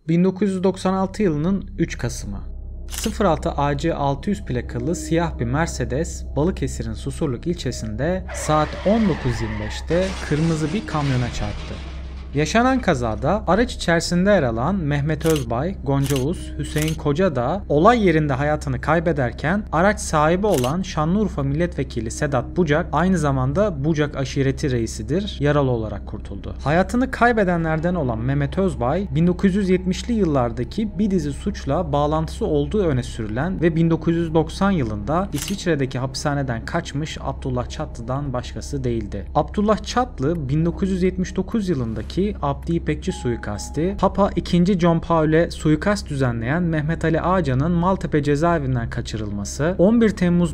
1996 yılının 3 Kasım'ı. 06 AC 600 plakalı siyah bir Mercedes, Balıkesir'in Susurluk ilçesinde saat 19.25'te kırmızı bir kamyona çarptı. Yaşanan kazada araç içerisinde yer alan Mehmet Özbay, Gonca Uz, Hüseyin Koca da olay yerinde hayatını kaybederken araç sahibi olan Şanlıurfa Milletvekili Sedat Bucak aynı zamanda Bucak aşireti reisidir, yaralı olarak kurtuldu. Hayatını kaybedenlerden olan Mehmet Özbay 1970'li yıllardaki bir dizi suçla bağlantısı olduğu öne sürülen ve 1990 yılında İsviçre'deki hapishaneden kaçmış Abdullah Çatlı'dan başkası değildi. Abdullah Çatlı 1979 yılındaki Abdi İpekçi suikasti, Papa II. John Paul'e suikast düzenleyen Mehmet Ali Ağcan'ın Maltepe cezaevinden kaçırılması, 11 Temmuz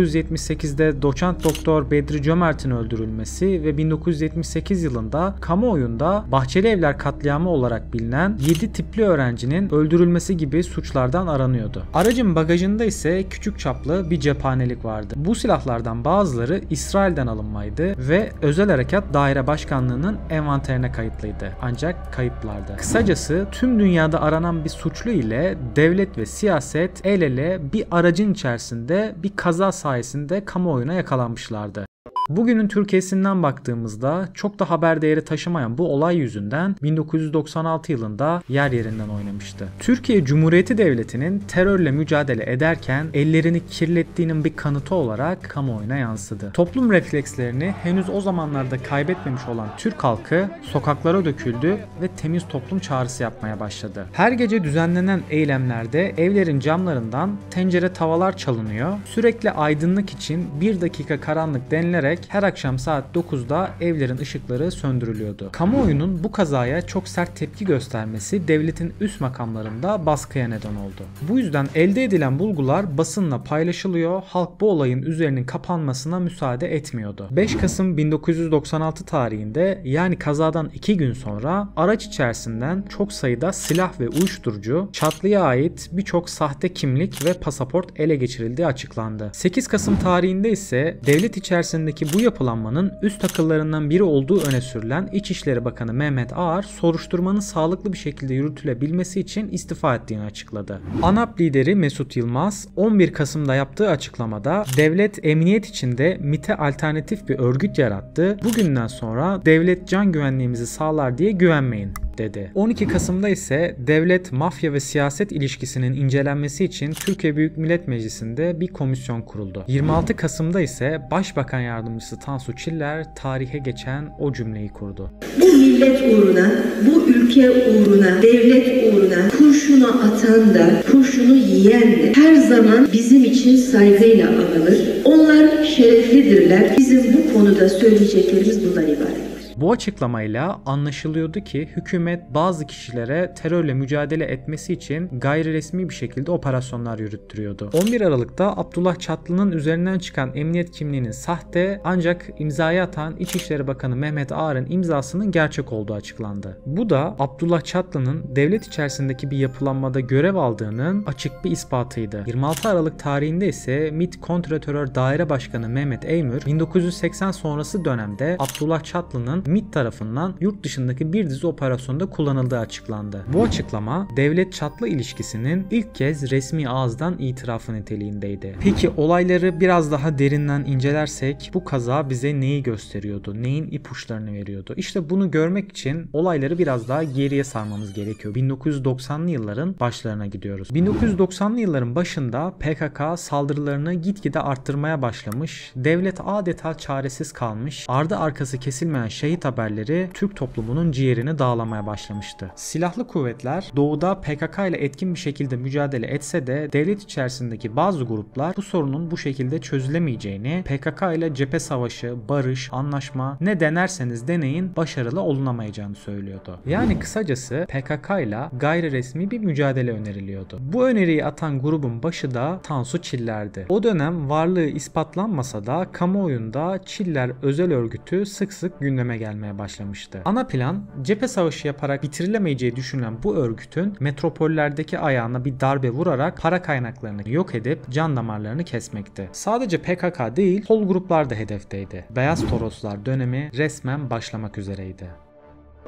1978'de doçent doktor Bedri Cömert'in öldürülmesi ve 1978 yılında kamuoyunda Bahçeli Evler katliamı olarak bilinen 7 tipli öğrencinin öldürülmesi gibi suçlardan aranıyordu. Aracın bagajında ise küçük çaplı bir cephanelik vardı. Bu silahlardan bazıları İsrail'den alınmaydı ve Özel Harekat Daire Başkanlığı'nın envanterine kayıtlıydı. Ancak kayıplardı. Kısacası tüm dünyada aranan bir suçlu ile devlet ve siyaset el ele bir aracın içerisinde bir kaza sayesinde kamuoyuna yakalanmışlardı. Bugünün Türkiye'sinden baktığımızda çok da haber değeri taşımayan bu olay yüzünden 1996 yılında yer yerinden oynamıştı. Türkiye Cumhuriyeti Devleti'nin terörle mücadele ederken ellerini kirlettiğinin bir kanıtı olarak kamuoyuna yansıdı. Toplum reflekslerini henüz o zamanlarda kaybetmemiş olan Türk halkı sokaklara döküldü ve temiz toplum çağrısı yapmaya başladı. Her gece düzenlenen eylemlerde evlerin camlarından tencere tavalar çalınıyor. Sürekli aydınlık için 1 dakika karanlık denilerek her akşam saat 9'da evlerin ışıkları söndürülüyordu. Kamuoyunun bu kazaya çok sert tepki göstermesi devletin üst makamlarında baskıya neden oldu. Bu yüzden elde edilen bulgular basınla paylaşılıyor, halk bu olayın üzerinin kapanmasına müsaade etmiyordu. 5 Kasım 1996 tarihinde, yani kazadan 2 gün sonra araç içerisinden çok sayıda silah ve uyuşturucu, Çatlı'ya ait birçok sahte kimlik ve pasaport ele geçirildiği açıklandı. 8 Kasım tarihinde ise devlet içerisindeki bu yapılanmanın üst akıllarından biri olduğu öne sürülen İçişleri Bakanı Mehmet Ağar, soruşturmanın sağlıklı bir şekilde yürütülebilmesi için istifa ettiğini açıkladı. ANAP lideri Mesut Yılmaz 11 Kasım'da yaptığı açıklamada devlet emniyet içinde MİT'e alternatif bir örgüt yarattı. Bugünden sonra devlet can güvenliğimizi sağlar diye güvenmeyin dedi. 12 Kasım'da ise devlet, mafya ve siyaset ilişkisinin incelenmesi için Türkiye Büyük Millet Meclisi'nde bir komisyon kuruldu. 26 Kasım'da ise Başbakan Yardımcısı Tansu Çiller tarihe geçen o cümleyi kurdu. Bu millet uğruna, bu ülke uğruna, devlet uğruna kurşunu atan da, kurşunu yiyen de her zaman bizim için saygıyla anılır. Onlar şereflidirler. Bizim bu konuda söyleyeceklerimiz bundan ibaret. Bu açıklamayla anlaşılıyordu ki hükümet bazı kişilere terörle mücadele etmesi için gayri resmi bir şekilde operasyonlar yürüttürüyordu. 11 Aralık'ta Abdullah Çatlı'nın üzerinden çıkan emniyet kimliğinin sahte, ancak imzayı atan İçişleri Bakanı Mehmet Ağar'ın imzasının gerçek olduğu açıklandı. Bu da Abdullah Çatlı'nın devlet içerisindeki bir yapılanmada görev aldığının açık bir ispatıydı. 26 Aralık tarihinde ise MİT Kontrterör Daire Başkanı Mehmet Eymür, 1980 sonrası dönemde Abdullah Çatlı'nın MİT tarafından yurt dışındaki bir dizi operasyonda kullanıldığı açıklandı. Bu açıklama devlet-Çatlı ilişkisinin ilk kez resmi ağızdan itirafı niteliğindeydi. Peki olayları biraz daha derinden incelersek bu kaza bize neyi gösteriyordu? Neyin ipuçlarını veriyordu? İşte bunu görmek için olayları biraz daha geriye sarmamız gerekiyor. 1990'lı yılların başlarına gidiyoruz. 1990'lı yılların başında PKK saldırılarını gitgide arttırmaya başlamış, devlet adeta çaresiz kalmış, ardı arkası kesilmeyen şehit haberleri Türk toplumunun ciğerini dağlamaya başlamıştı. Silahlı kuvvetler doğuda PKK ile etkin bir şekilde mücadele etse de devlet içerisindeki bazı gruplar bu sorunun bu şekilde çözülemeyeceğini, PKK ile cephe savaşı, barış, anlaşma ne denerseniz deneyin başarılı olunamayacağını söylüyordu. Yani kısacası PKK ile gayri resmi bir mücadele öneriliyordu. Bu öneriyi atan grubun başı da Tansu Çiller'di. O dönem varlığı ispatlanmasa da kamuoyunda Çiller özel örgütü sık sık gündeme gelmeye başlamıştı. Ana plan, cephe savaşı yaparak bitirilemeyeceği düşünülen bu örgütün metropollerdeki ayağına bir darbe vurarak para kaynaklarını yok edip can damarlarını kesmekti. Sadece PKK değil, sol gruplar da hedefteydi. Beyaz Toroslar dönemi resmen başlamak üzereydi.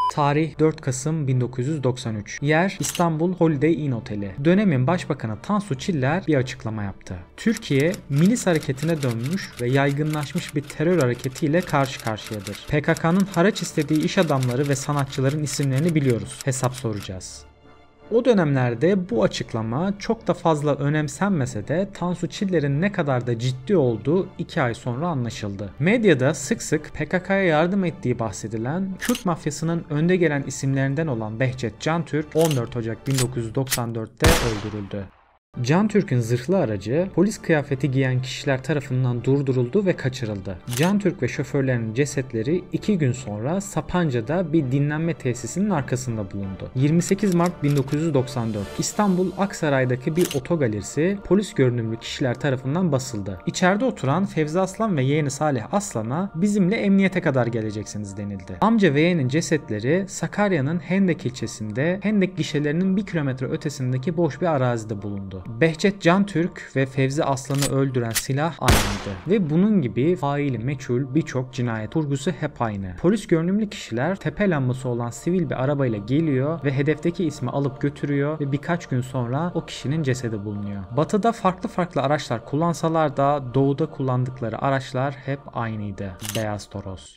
Tarih 4 Kasım 1993. Yer İstanbul Holiday Inn Oteli. Dönemin Başbakanı Tansu Çiller bir açıklama yaptı. Türkiye milis hareketine dönmüş ve yaygınlaşmış bir terör hareketiyle karşı karşıyadır. PKK'nın haraç istediği iş adamları ve sanatçıların isimlerini biliyoruz. Hesap soracağız. O dönemlerde bu açıklama çok da fazla önemsenmese de Tansu Çiller'in ne kadar da ciddi olduğu 2 ay sonra anlaşıldı. Medyada sık sık PKK'ya yardım ettiği bahsedilen Kürt mafyasının önde gelen isimlerinden olan Behçet Cantürk 14 Ocak 1994'te öldürüldü. Cantürk'ün zırhlı aracı polis kıyafeti giyen kişiler tarafından durduruldu ve kaçırıldı. Cantürk ve şoförlerinin cesetleri 2 gün sonra Sapanca'da bir dinlenme tesisinin arkasında bulundu. 28 Mart 1994 İstanbul Aksaray'daki bir otogalerisi polis görünümlü kişiler tarafından basıldı. İçeride oturan Fevzi Aslan ve yeğeni Salih Aslan'a bizimle emniyete kadar geleceksiniz denildi. Amca ve yeğenin cesetleri Sakarya'nın Hendek ilçesinde Hendek gişelerinin 1 kilometre ötesindeki boş bir arazide bulundu. Behçet Cantürk ve Fevzi Aslan'ı öldüren silah aynıydı ve bunun gibi faili meçhul birçok cinayet kurgusu hep aynı. Polis görünümlü kişiler tepe lambası olan sivil bir arabayla geliyor ve hedefteki ismi alıp götürüyor ve birkaç gün sonra o kişinin cesedi bulunuyor. Batı'da farklı araçlar kullansalar da doğuda kullandıkları araçlar hep aynıydı. Beyaz Toros.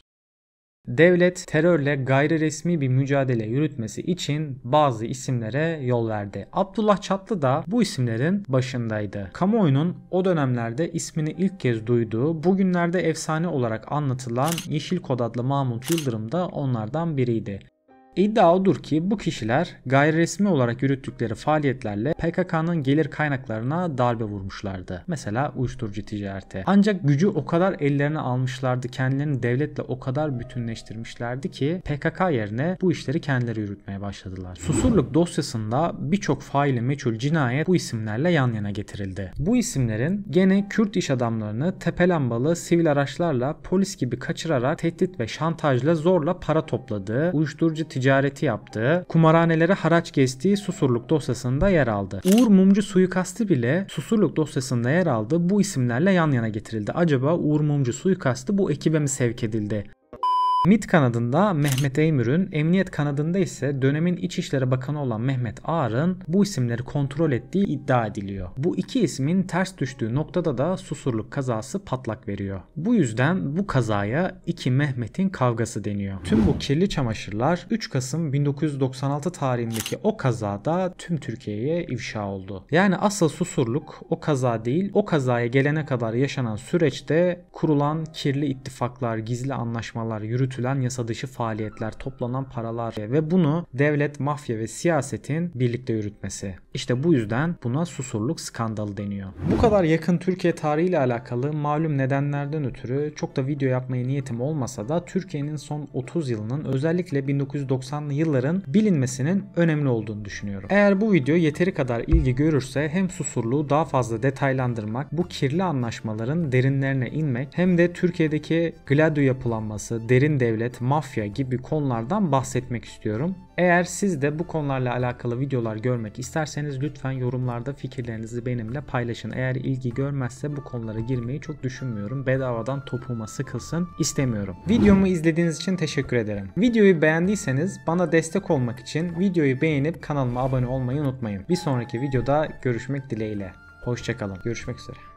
Devlet terörle gayri resmi bir mücadele yürütmesi için bazı isimlere yol verdi. Abdullah Çatlı da bu isimlerin başındaydı. Kamuoyunun o dönemlerde ismini ilk kez duyduğu, bugünlerde efsane olarak anlatılan Yeşil Kod adlı Mahmut Yıldırım da onlardan biriydi. İddia odur ki bu kişiler gayri resmi olarak yürüttükleri faaliyetlerle PKK'nın gelir kaynaklarına darbe vurmuşlardı. Mesela uyuşturucu ticareti. Ancak gücü o kadar ellerine almışlardı, kendilerini devletle o kadar bütünleştirmişlerdi ki PKK yerine bu işleri kendileri yürütmeye başladılar. Susurluk dosyasında birçok faili meçhul cinayet bu isimlerle yan yana getirildi. Bu isimlerin gene Kürt iş adamlarını tepelambalı sivil araçlarla polis gibi kaçırarak tehdit ve şantajla zorla para topladığı, uyuşturucu ticareti yaptığı, kumarhanelere haraç kestiği Susurluk dosyasında yer aldı. Uğur Mumcu suikastı bile Susurluk dosyasında yer aldı. Bu isimlerle yan yana getirildi. Acaba Uğur Mumcu suikastı bu ekibe mi sevk edildi? MİT kanadında Mehmet Eymür'ün, emniyet kanadında ise dönemin İçişleri Bakanı olan Mehmet Ağar'ın bu isimleri kontrol ettiği iddia ediliyor. Bu iki ismin ters düştüğü noktada da Susurluk kazası patlak veriyor. Bu yüzden bu kazaya iki Mehmet'in kavgası deniyor. Tüm bu kirli çamaşırlar 3 Kasım 1996 tarihindeki o kazada tüm Türkiye'ye ifşa oldu. Yani asıl Susurluk o kaza değil, o kazaya gelene kadar yaşanan süreçte kurulan kirli ittifaklar, gizli anlaşmalar, yürütülen yasa dışı faaliyetler, toplanan paralar ve bunu devlet, mafya ve siyasetin birlikte yürütmesi. İşte bu yüzden buna Susurluk skandalı deniyor. Bu kadar yakın Türkiye tarihiyle alakalı malum nedenlerden ötürü çok da video yapmaya niyetim olmasa da Türkiye'nin son 30 yılının özellikle 1990'lı yılların bilinmesinin önemli olduğunu düşünüyorum. Eğer bu video yeteri kadar ilgi görürse hem Susurluğu daha fazla detaylandırmak, bu kirli anlaşmaların derinlerine inmek hem de Türkiye'deki Gladio yapılanması, derin devlet, mafya gibi konulardan bahsetmek istiyorum. Eğer siz de bu konularla alakalı videolar görmek isterseniz lütfen yorumlarda fikirlerinizi benimle paylaşın. Eğer ilgi görmezse bu konulara girmeyi çok düşünmüyorum. Bedavadan topuğuma sıkılsın istemiyorum. Videomu izlediğiniz için teşekkür ederim. Videoyu beğendiyseniz bana destek olmak için videoyu beğenip kanalıma abone olmayı unutmayın. Bir sonraki videoda görüşmek dileğiyle. Hoşça kalın. Görüşmek üzere.